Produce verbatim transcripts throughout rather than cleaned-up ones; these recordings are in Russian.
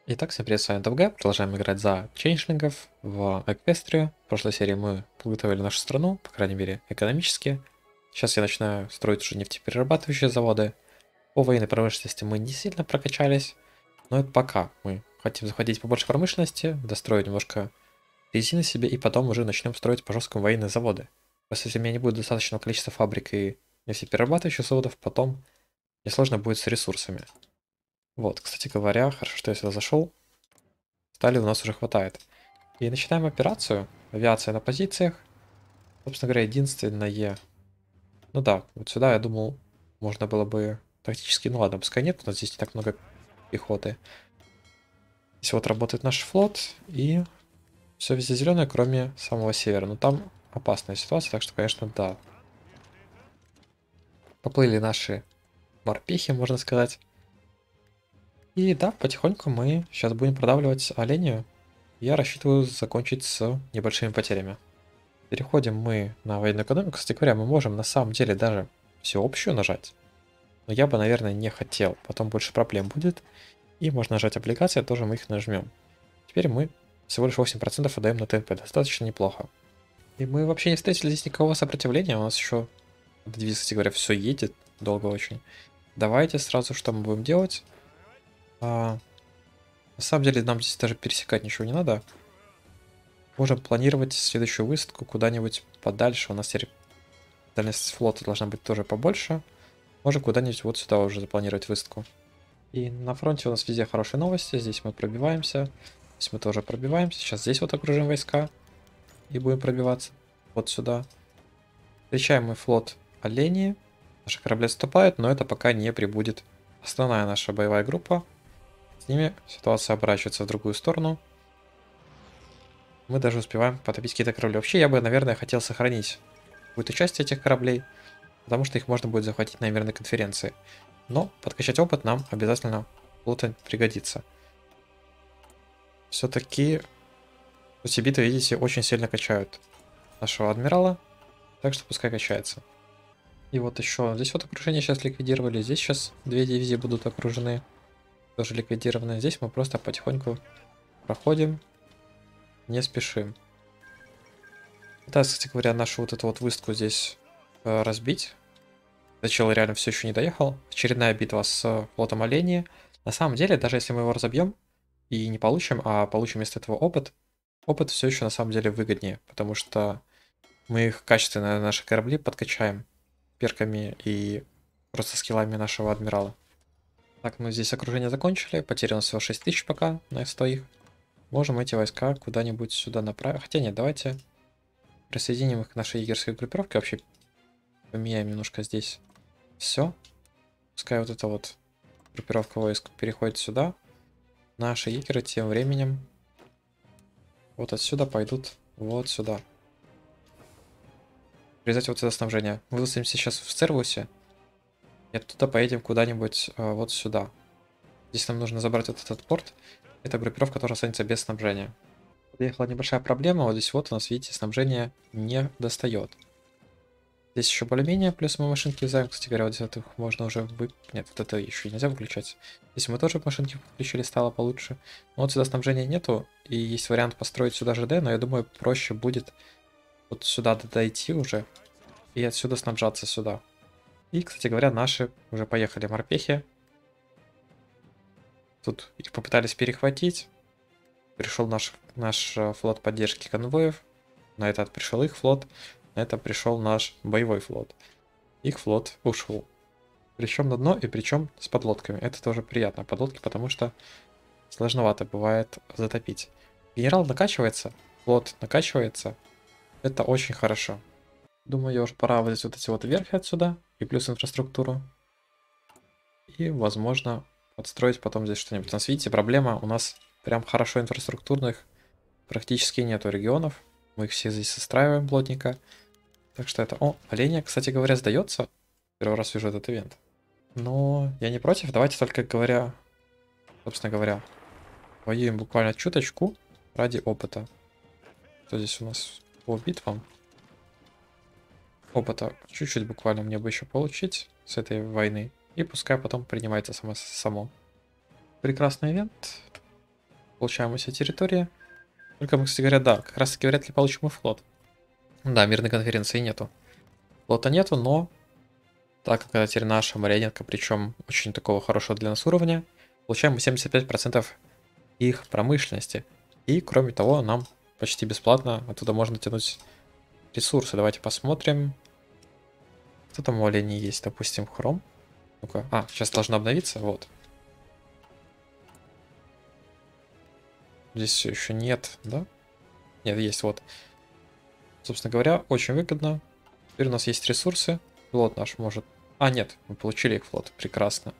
Итак, всем привет, с вами ДВГ. Продолжаем играть за чейнджлингов в Эквестрию. В прошлой серии мы подготовили нашу страну, по крайней мере, экономически. Сейчас я начинаю строить уже нефтеперерабатывающие заводы. По военной промышленности мы не сильно прокачались, но это пока. Мы хотим захватить побольше промышленности, достроить немножко резины себе, и потом уже начнем строить по жесткому военные заводы. Просто если у меня не будет достаточного количества фабрик и нефтеперерабатывающих заводов, потом мне сложно будет с ресурсами. Вот, кстати говоря, хорошо, что я сюда зашел. Стали у нас уже хватает. И начинаем операцию. Авиация на позициях. Собственно говоря, единственное... Ну да, вот сюда, я думал, можно было бы тактически... Ну ладно, пускай нет, у нас здесь не так много пехоты. Здесь вот работает наш флот, и все везде зеленое, кроме самого севера. Но там опасная ситуация, так что, конечно, да. Поплыли наши морпехи, можно сказать. И да, потихоньку мы сейчас будем продавливать оленю. Я рассчитываю закончить с небольшими потерями. Переходим мы на военную экономику. Кстати говоря, мы можем на самом деле даже всеобщую нажать. Но я бы, наверное, не хотел. Потом больше проблем будет. И можно нажать облигации, тоже мы их нажмем. Теперь мы всего лишь восемь процентов отдаем на ТНП. Достаточно неплохо. И мы вообще не встретили здесь никакого сопротивления. У нас еще, девиз, кстати говоря, все едет. Долго очень. Давайте сразу, что мы будем делать. А, на самом деле, нам здесь даже пересекать ничего не надо. Можем планировать следующую высадку куда-нибудь подальше. У нас теперь дальность флота должна быть тоже побольше. Можем куда-нибудь вот сюда уже запланировать высадку. И на фронте у нас везде хорошие новости. Здесь мы пробиваемся. Здесь мы тоже пробиваемся. Сейчас здесь вот окружим войска. И будем пробиваться вот сюда. Встречаем мы флот оленей. Наши корабли отступают, но это пока не прибудет основная наша боевая группа. С ними ситуация оборачивается в другую сторону. Мы даже успеваем потопить какие-то корабли. Вообще, я бы, наверное, хотел сохранить какую-то часть этих кораблей, потому что их можно будет захватить на мирной конференции. Но подкачать опыт нам обязательно плутать пригодится. Все-таки Сибиты, видите, очень сильно качают нашего адмирала, так что пускай качается. И вот еще здесь вот окружение сейчас ликвидировали, здесь сейчас две дивизии будут окружены, тоже ликвидированы. Здесь мы просто потихоньку проходим, не спешим. Да, кстати говоря, нашу вот эту вот высадку здесь э, разбить. Сначала реально все еще не доехал. Очередная битва с флотом оленей. На самом деле, даже если мы его разобьем и не получим, а получим вместо этого опыт, опыт все еще на самом деле выгоднее, потому что мы их качественно, наши корабли подкачаем перками и просто скиллами нашего адмирала. Так, мы здесь окружение закончили. Потеряно всего шесть тысяч пока на сто их. Можем эти войска куда-нибудь сюда направить. Хотя нет, давайте присоединим их к нашей егерской группировке. Вообще поменяем немножко здесь все. Пускай вот эта вот группировка войск переходит сюда. Наши егеры тем временем вот отсюда пойдут вот сюда. Резать вот это снабжение. Мы высадимся сейчас в Сервусе. И оттуда поедем куда-нибудь э, вот сюда. Здесь нам нужно забрать вот этот порт. Это группировка, которая останется без снабжения. Приехала небольшая проблема. Вот здесь вот у нас, видите, снабжение не достает. Здесь еще более-менее, плюс мы машинки взяем. Кстати говоря, вот здесь вот их можно уже вы... Нет, вот это еще нельзя выключать. Здесь мы тоже машинки включили, стало получше. Но вот сюда снабжения нету, и есть вариант построить сюда ЖД, но я думаю, проще будет вот сюда дойти уже и отсюда снабжаться сюда. И, кстати говоря, наши уже поехали морпехи. Тут их попытались перехватить. Пришел наш, наш флот поддержки конвоев. На этот пришел их флот. На это пришел наш боевой флот. Их флот ушел. Причем на дно и причем с подлодками. Это тоже приятно. Подлодки, потому что сложновато бывает затопить. Генерал накачивается. Флот накачивается. Это очень хорошо. Думаю, уже пора вызвать вот эти вот верфи отсюда. И плюс инфраструктуру. И, возможно, подстроить потом здесь что-нибудь. У нас, видите, проблема. У нас прям хорошо инфраструктурных практически нету регионов. Мы их все здесь состраиваем плотненько. Так что это... О, оленя, кстати говоря, сдается. Первый раз вижу этот ивент. Но я не против. Давайте только говоря... Собственно говоря, воюем буквально чуточку ради опыта. Что здесь у нас по битвам? Опыта чуть-чуть буквально мне бы еще получить с этой войны. И пускай потом принимается само. само. Прекрасный ивент. Получаем мы все территории. Только мы, кстати говоря, да, как раз таки вряд ли получим и флот. Да, мирной конференции нету. Флота нету, но так как это теперь наша марионетка, причем очень такого хорошего для нас уровня, получаем мы семьдесят пять процентов их промышленности. И кроме того, нам почти бесплатно оттуда можно тянуть ресурсы. Давайте посмотрим. Что там у оленей есть? Допустим, хром. Ну-ка. А, сейчас должно обновиться. Вот. Здесь все еще нет, да? Нет, есть, вот. Собственно говоря, очень выгодно. Теперь у нас есть ресурсы. Флот наш может... А, нет, мы получили их флот. Прекрасно.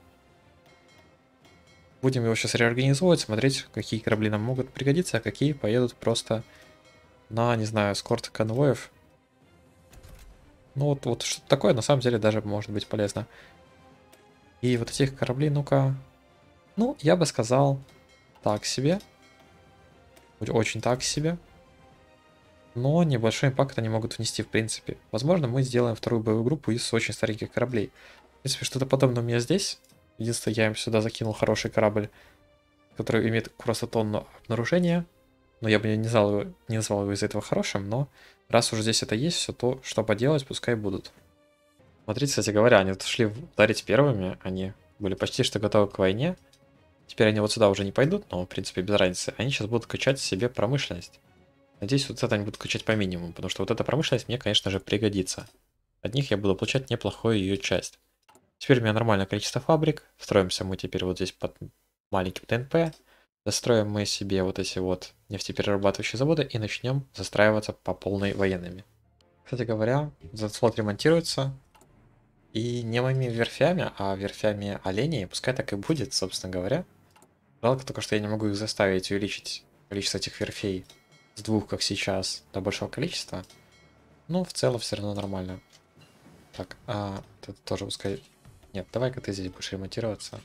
Будем его сейчас реорганизовывать, смотреть, какие корабли нам могут пригодиться, а какие поедут просто на, не знаю, эскорт конвоев. Ну вот, вот что-то такое на самом деле даже может быть полезно. И вот этих кораблей, ну-ка... Ну, я бы сказал, так себе. Очень так себе. Но небольшой импакт они могут внести в принципе. Возможно, мы сделаем вторую боевую группу из очень стареньких кораблей. В принципе, что-то подобное у меня здесь. Единственное, я им сюда закинул хороший корабль, который имеет просто тонну обнаружения. Но я бы не назвал его, не назвал его из-за этого хорошим, но раз уже здесь это есть, все то, что поделать, пускай будут. Смотрите, кстати говоря, они тут шли ударить первыми, они были почти что готовы к войне. Теперь они вот сюда уже не пойдут, но в принципе без разницы. Они сейчас будут качать себе промышленность. Надеюсь, вот это они будут качать по минимуму, потому что вот эта промышленность мне, конечно же, пригодится. От них я буду получать неплохую ее часть. Теперь у меня нормальное количество фабрик. Строимся мы теперь вот здесь под маленьким ТНП. Достроим мы себе вот эти вот нефтеперерабатывающие заводы и начнем застраиваться по полной военными. Кстати говоря, флот ремонтируется. И не моими верфями, а верфями оленей. Пускай так и будет, собственно говоря. Жалко только, что я не могу их заставить увеличить количество этих верфей с двух, как сейчас, до большого количества. Но в целом все равно нормально. Так, а ты тоже пускай... Нет, давай-ка ты здесь будешь ремонтироваться.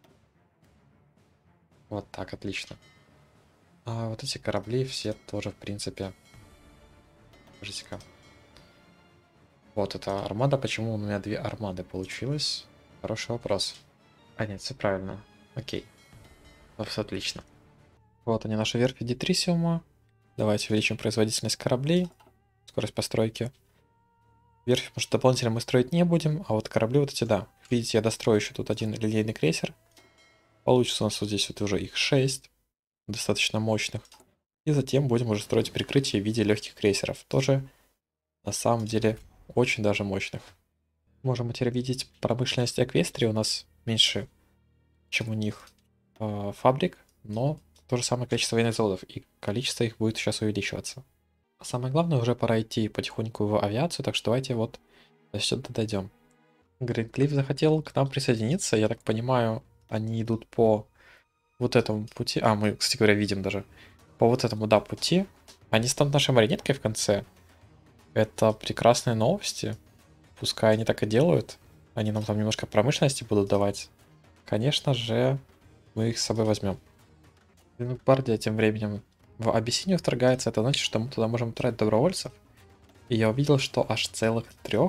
Вот так, отлично. А вот эти корабли все тоже, в принципе... Подождите-ка. Вот это армада. Почему у меня две армады получилось? Хороший вопрос. А нет, все правильно. Окей. Все отлично. Вот они, наши верфи Детрисиума. Давайте увеличим производительность кораблей. Скорость постройки. Верфи, может, дополнительно мы строить не будем. А вот корабли вот эти, да. Видите, я дострою еще тут один линейный крейсер. Получится у нас вот здесь вот уже их шесть. Достаточно мощных. И затем будем уже строить прикрытие в виде легких крейсеров. Тоже, на самом деле, очень даже мощных. Можем теперь видеть промышленность Эквестрии. У нас меньше, чем у них э, фабрик. Но то же самое количество военных заводов. И количество их будет сейчас увеличиваться. А самое главное, уже пора идти потихоньку в авиацию. Так что давайте вот до сюда дойдем. Гринклифф захотел к нам присоединиться. Я так понимаю, они идут по вот этому пути. А, мы, кстати говоря, видим даже. По вот этому, да, пути. Они станут нашей марионеткой в конце. Это прекрасные новости. Пускай они так и делают. Они нам там немножко промышленности будут давать. Конечно же, мы их с собой возьмем. Гвардия тем временем в Абиссинию вторгается. Это значит, что мы туда можем тратить добровольцев. И я увидел, что аж целых трех.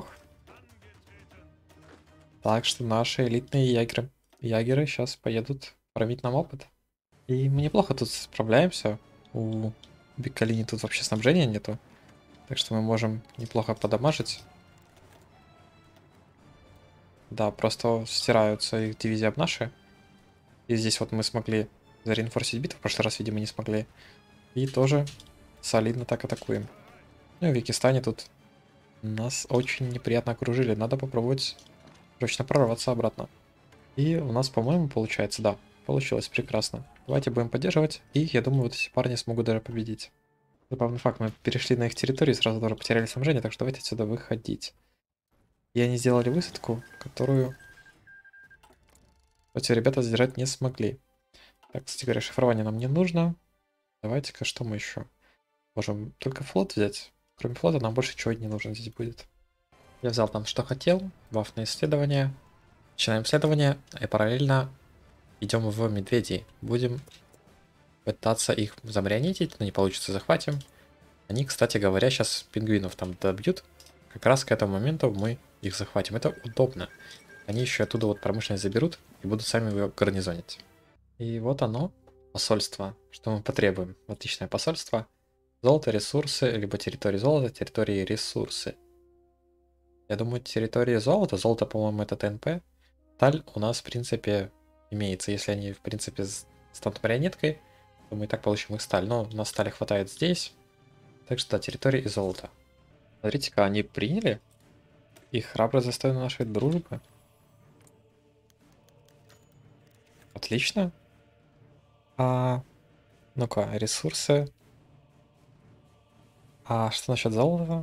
Так что наши элитные ягеры, ягеры сейчас поедут фармить нам опыт. И мы неплохо тут справляемся. У Бикалини тут вообще снабжения нету. Так что мы можем неплохо подамажить. Да, просто стираются их дивизии об наши. И здесь вот мы смогли зареинфорсить битву. В прошлый раз, видимо, не смогли. И тоже солидно так атакуем. Ну и в Якистане тут нас очень неприятно окружили. Надо попробовать срочно прорваться обратно. И у нас, по-моему, получается, да. Получилось прекрасно. Давайте будем поддерживать. И я думаю, вот эти парни смогут даже победить. Забавный факт, мы перешли на их территорию и сразу тоже потеряли снабжение, так что давайте отсюда выходить. И они сделали высадку, которую эти ребята задержать не смогли. Так, кстати говоря, шифрование нам не нужно. Давайте-ка, что мы еще? Можем только флот взять. Кроме флота нам больше чего не нужно здесь будет. Я взял там, что хотел. Вафные исследования. Начинаем исследование, и параллельно идем в медведей. Будем пытаться их замарионетить, но не получится, захватим. Они, кстати говоря, сейчас пингвинов там добьют. Как раз к этому моменту мы их захватим. Это удобно. Они еще оттуда вот промышленность заберут и будут сами ее гарнизонить. И вот оно. посольство. Что мы потребуем? Отличное посольство. Золото, ресурсы, либо территории золота, территории ресурсы. Я думаю, территории золота. Золото, по-моему, это ТНП. Сталь у нас, в принципе, имеется. Если они, в принципе, станут марионеткой, то мы и так получим их сталь. Но у нас стали хватает здесь. Так что да, территории и золото. Смотрите-ка, они приняли. И храбро достойны нашей дружбы. Отлично. А, ну-ка, ресурсы. А что насчет золота?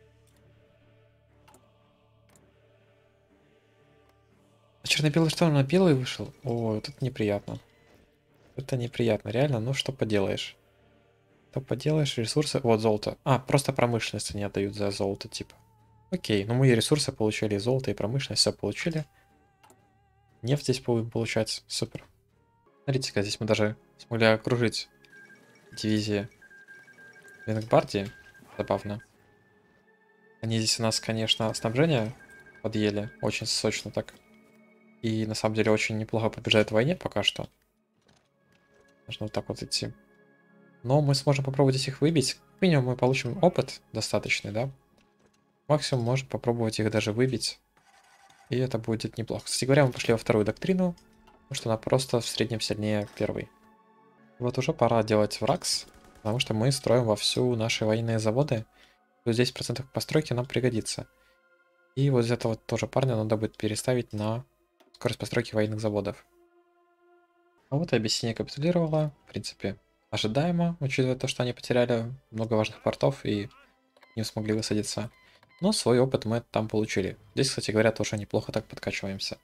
А черно-белый что, на белый вышел? О, вот это неприятно. Это неприятно, реально. Ну что поделаешь? Что поделаешь, ресурсы... Вот золото. А, просто промышленность они отдают за золото, типа. Окей, ну мы и ресурсы получили, и золото, и промышленность, все получили. Нефть здесь будем получать, супер. Смотрите-ка, здесь мы даже смогли окружить дивизии Венгбардии. Забавно. Они здесь у нас, конечно, снабжение подъели. Очень сочно так. И на самом деле очень неплохо побеждают в войне пока что. Нужно вот так вот идти. Но мы сможем попробовать их выбить. Как минимум мы получим опыт достаточный, да? Максимум можем попробовать их даже выбить. И это будет неплохо. Кстати говоря, мы пошли во вторую доктрину. Потому что она просто в среднем сильнее первой. Вот уже пора делать вракс. Потому что мы строим вовсю наши военные заводы. Плюс десять процентов постройки нам пригодится. И вот из этого тоже парня надо будет переставить на скорость постройки военных заводов. А вот и Абиссиния капитулировала. В принципе, ожидаемо, учитывая то, что они потеряли много важных портов и не смогли высадиться. Но свой опыт мы там получили. Здесь, кстати говоря, тоже неплохо так подкачиваемся.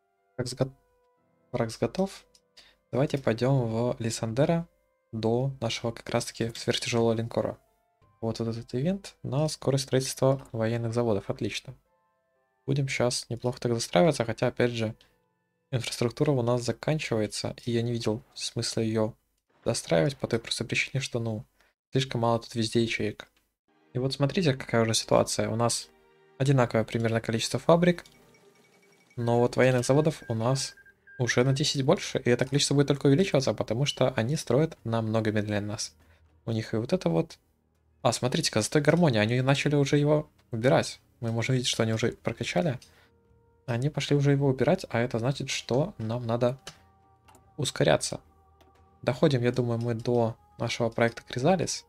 Враг готов. Давайте пойдем в Лиссандера до нашего как раз-таки сверхтяжелого линкора. Вот этот ивент на скорость строительства военных заводов. Отлично. Будем сейчас неплохо так застраиваться, хотя, опять же, инфраструктура у нас заканчивается, и я не видел смысла ее достраивать по той простой причине, что, ну, слишком мало тут везде ячеек. И вот смотрите, какая уже ситуация. У нас одинаковое примерно количество фабрик, но вот военных заводов у нас уже на десять больше, и это количество будет только увеличиваться, потому что они строят намного медленнее нас. У них и вот это вот... А, смотрите-ка, застой гармонии, они начали уже его убирать. Мы можем видеть, что они уже прокачали. Они пошли уже его убирать, а это значит, что нам надо ускоряться. Доходим, я думаю, мы до нашего проекта Кризалис.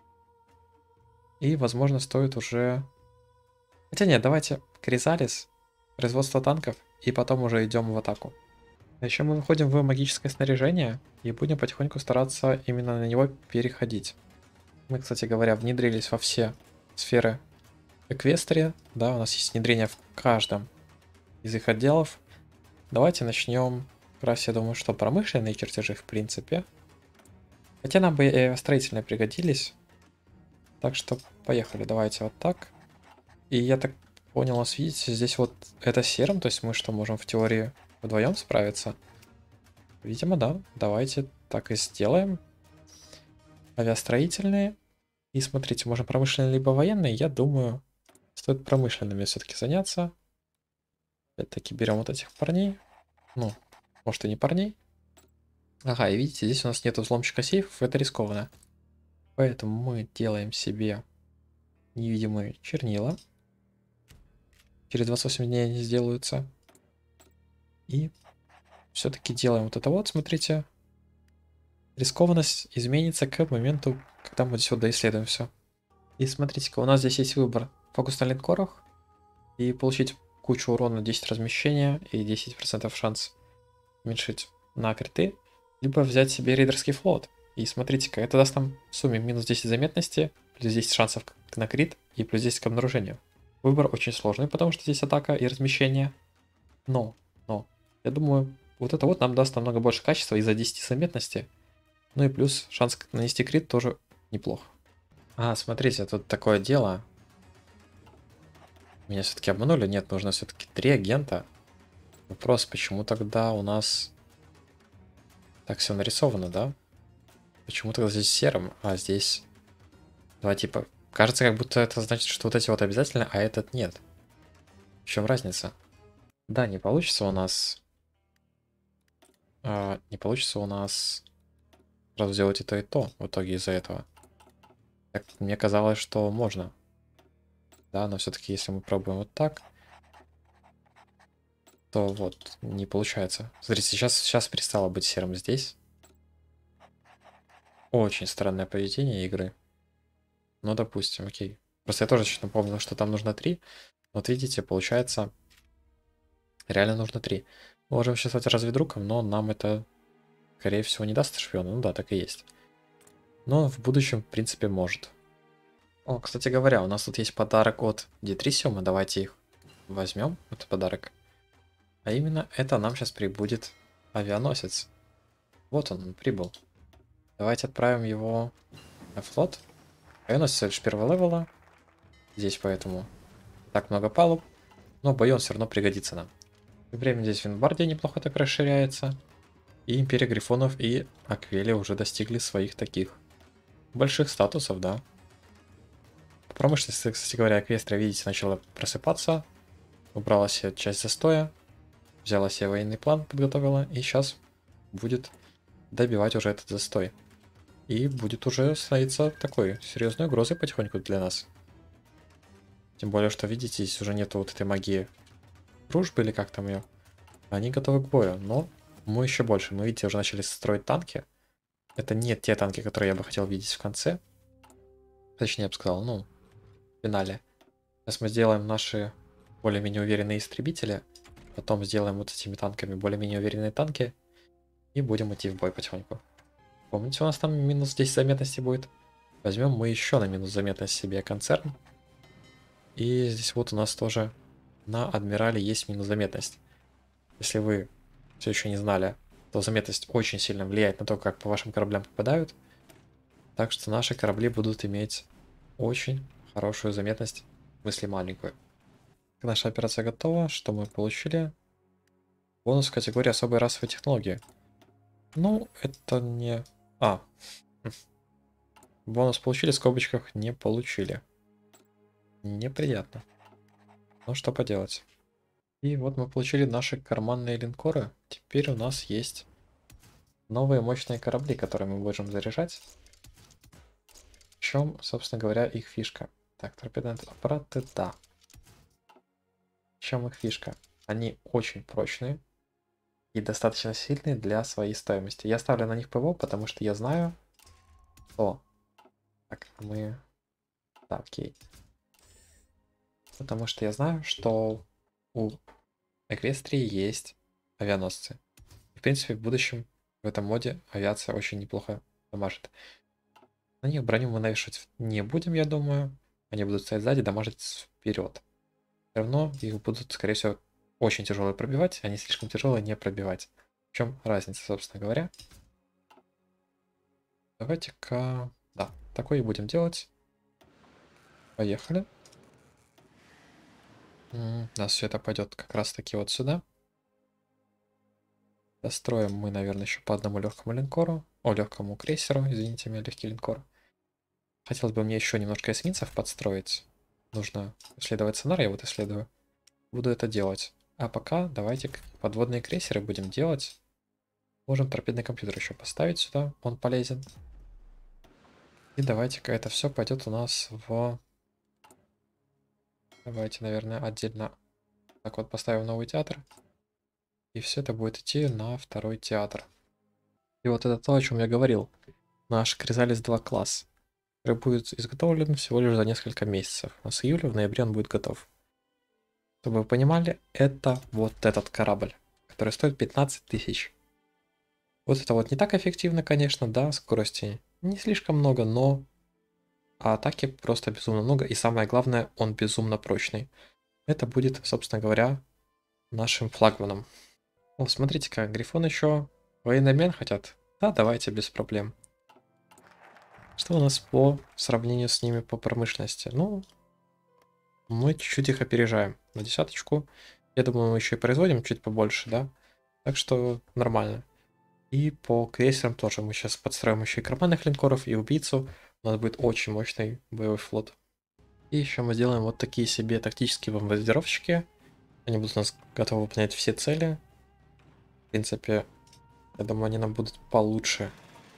И, возможно, стоит уже... Хотя нет, давайте Кризалис, производство танков, и потом уже идем в атаку. А еще мы выходим в магическое снаряжение и будем потихоньку стараться именно на него переходить. Мы, кстати говоря, внедрились во все сферы Эквестрия. Да, у нас есть внедрение в каждом из их отделов. Давайте начнем. Как раз я думаю, что промышленные чертежи в принципе. Хотя нам бы и строительные пригодились. Так что поехали. Давайте вот так. И я так понял, у нас, видите, здесь вот это серым. То есть мы что, можем в теории вдвоем справиться? Видимо, да. Давайте так и сделаем. Авиастроительные. И смотрите, можно промышленные либо военные. Я думаю, стоит промышленными все-таки заняться. Опять-таки берем вот этих парней. Ну, может и не парней. Ага, и видите, здесь у нас нет взломщика сейфов, это рискованно. Поэтому мы делаем себе невидимые чернила. Через двадцать восемь дней они сделаются. И все-таки делаем вот это вот, смотрите. Рискованность изменится к моменту, когда мы здесь вот доисследуем все. И смотрите-ка, у нас здесь есть выбор. Фокус на линкорах. И получить кучу урона, десять размещения и десять процентов шанс уменьшить на криты. Либо взять себе рейдерский флот. И смотрите-ка, это даст нам в сумме минус десять заметности, плюс десять шансов на крит и плюс десять к обнаружению. Выбор очень сложный, потому что здесь атака и размещение. Но, но, я думаю, вот это вот нам даст намного больше качества из-за десяти заметности. Ну и плюс шанс нанести крит тоже неплохо. А, смотрите, тут такое дело. Меня все-таки обманули? Нет, нужно все-таки три агента. Вопрос, почему тогда у нас так все нарисовано, да? Почему тогда здесь серым, а здесь два типа? Кажется, как будто это значит, что вот эти вот обязательно, а этот нет. В чем разница? Да, не получится у нас... А, не получится у нас сразу сделать и то, и то в итоге из-за этого. Так, мне казалось, что можно. Да, но все-таки если мы пробуем вот так, то вот, не получается. Смотрите, сейчас, сейчас перестало быть серым здесь. Очень странное поведение игры. Ну, допустим, окей. Просто я тоже чуть напомнил, что там нужно три. Вот видите, получается, реально нужно три. Можем сейчас стать разведруком, но нам это, скорее всего, не даст шпиона. Ну да, так и есть. Но в будущем, в принципе, может. О, кстати говоря, у нас тут есть подарок от Дитрисиума. Давайте их возьмем, это подарок. А именно, это нам сейчас прибудет авианосец. Вот он, он прибыл. Давайте отправим его на флот. Авианосец лишь первого левела. Здесь поэтому так много палуб. Но в бою он все равно пригодится нам. Тем временем здесь Винбардия неплохо так расширяется. И Империя Грифонов и Аквелия уже достигли своих таких больших статусов, да. По промышленности, кстати говоря, Эквестрия, видите, начала просыпаться. Убрала себе часть застоя. Взяла себе военный план, подготовила. И сейчас будет добивать уже этот застой. И будет уже становиться такой серьезной угрозой потихоньку для нас. Тем более, что, видите, здесь уже нету вот этой магии дружбы или как там ее. Они готовы к бою, но мы еще больше. Мы, видите, уже начали строить танки. Это не те танки, которые я бы хотел видеть в конце. Точнее, я бы сказал, ну, в финале. Сейчас мы сделаем наши более-менее уверенные истребители. Потом сделаем вот этими танками более-менее уверенные танки. И будем идти в бой потихоньку. Помните, у нас там минус десять заметности будет? Возьмем мы еще на минус заметность себе концерн. И здесь вот у нас тоже на Адмирале есть минус заметность. Если вы все еще не знали, то заметность очень сильно влияет на то, как по вашим кораблям попадают. Так что наши корабли будут иметь очень хорошую заметность, в смысле маленькую. Наша операция готова. Что мы получили? Бонус в категории особой расовой технологии. Ну, это не... А. Бонус получили, в скобочках не получили. Неприятно. Ну, что поделать. И вот мы получили наши карманные линкоры. Теперь у нас есть новые мощные корабли, которые мы можем заряжать. В чем, собственно говоря, их фишка? Так, торпедные аппараты, да. В чем их фишка? Они очень прочные и достаточно сильные для своей стоимости. Я ставлю на них ПВО, потому что я знаю, что... Так, мы... Да, окей. Потому что я знаю, что у Эквестрии есть авианосцы. И, в принципе, в будущем в этом моде авиация очень неплохо дамажит. На них броню мы навешивать не будем, я думаю. Они будут стоять сзади, дамажить вперед. Все равно их будут, скорее всего, очень тяжелые пробивать, они слишком тяжелые не пробивать. В чем разница, собственно говоря? Давайте-ка... Да, такое и будем делать. Поехали. У нас все это пойдет как раз таки вот сюда. Достроим мы, наверное, еще по одному легкому линкору. О, легкому крейсеру, извините меня, легкий линкор. Хотелось бы мне еще немножко эсминцев подстроить. Нужно исследовать сценарий, я вот исследую. Буду это делать. А пока давайте подводные крейсеры будем делать. Можем торпедный компьютер еще поставить сюда, он полезен. И давайте-ка это все пойдет у нас в... Давайте, наверное, отдельно так вот поставим новый театр. И все это будет идти на второй театр. И вот это то, о чем я говорил. Наш Кризалис два класс, который будет изготовлен всего лишь за несколько месяцев. А с июля в ноябре он будет готов. Чтобы вы понимали, это вот этот корабль, который стоит пятнадцать тысяч. Вот это вот не так эффективно, конечно, да, скорости не слишком много, но атаки просто безумно много. И самое главное, он безумно прочный. Это будет, собственно говоря, нашим флагманом. О, смотрите-ка, Грифон еще военный обмен хотят. Да, давайте, без проблем. Что у нас по сравнению с ними по промышленности? Ну, мы чуть-чуть их опережаем на десяточку. Я думаю, мы еще и производим чуть побольше, да? Так что нормально. И по крейсерам тоже мы сейчас подстроим еще и карманных линкоров, и убийцу. У нас будет очень мощный боевой флот. И еще мы сделаем вот такие себе тактические бомбардировщики. Они будут у нас готовы выполнять все цели. В принципе, я думаю, они нам будут получше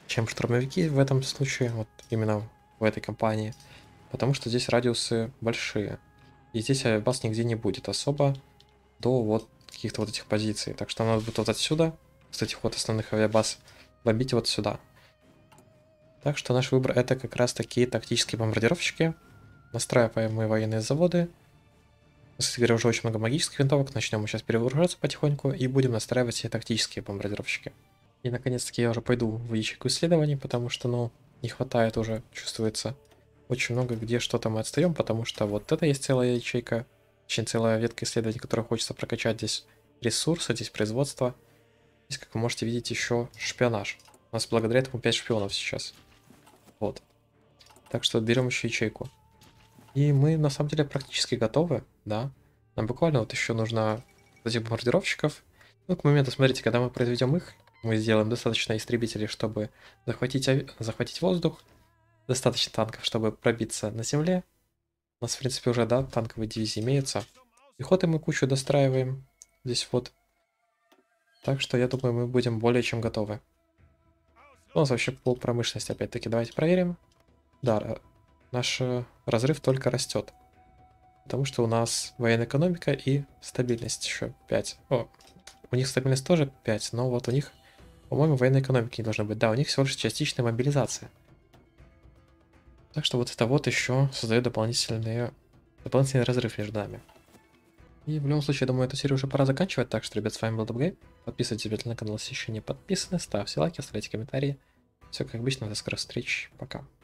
чем штурмовики в этом случае, вот именно в этой компании. Потому что здесь радиусы большие. И здесь авиабаз нигде не будет особо до вот каких-то вот этих позиций. Так что надо будет вот отсюда, с этих вот основных авиабаз, бомбить вот сюда. Так что наш выбор это как раз такие тактические бомбардировщики. Настраиваем мы военные заводы. Кстати говоря, уже очень много магических винтовок. Начнем мы сейчас перевооружаться потихоньку и будем настраивать все тактические бомбардировщики. И наконец-таки я уже пойду в ячейку исследований, потому что, ну, не хватает уже, чувствуется, очень много где что-то мы отстаем, потому что вот это есть целая ячейка, очень целая ветка исследований, которую хочется прокачать. Здесь ресурсы, здесь производство. Здесь, как вы можете видеть, еще шпионаж. У нас благодаря этому пять шпионов сейчас. Вот. Так что берем еще ячейку. И мы на самом деле практически готовы, да. Нам буквально вот еще нужно этих бомбардировщиков. Ну, к моменту, смотрите, когда мы произведем их, мы сделаем достаточно истребителей, чтобы захватить, ави... захватить воздух. Достаточно танков, чтобы пробиться на земле. У нас, в принципе, уже, да, танковые дивизии имеются. Пехоты мы кучу достраиваем. Здесь вот. Так что, я думаю, мы будем более чем готовы. У нас вообще по промышленности, опять-таки, давайте проверим. Да, наш разрыв только растет. Потому что у нас военная экономика и стабильность еще пять. О, у них стабильность тоже пять, но вот у них, по-моему, военной экономики не должно быть. Да, у них всего лишь частичная мобилизация. Так что вот это вот еще создает дополнительные, дополнительный разрыв между нами. И в любом случае, я думаю, эту серию уже пора заканчивать. Так что, ребят, с вами был Дабгейм. Подписывайтесь обязательно на канал, если еще не подписаны. Ставьте лайки, оставляйте комментарии. Все как обычно, до скорых встреч. Пока.